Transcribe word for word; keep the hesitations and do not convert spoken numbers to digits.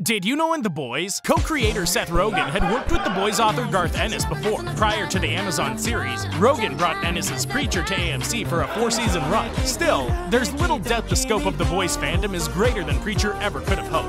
Did you know in The Boys, co-creator Seth Rogen had worked with The Boys author Garth Ennis before? Prior to the Amazon series, Rogen brought Ennis's Preacher to A M C for a four-season run. Still, there's little doubt the scope of The Boys fandom is greater than Preacher ever could have hoped.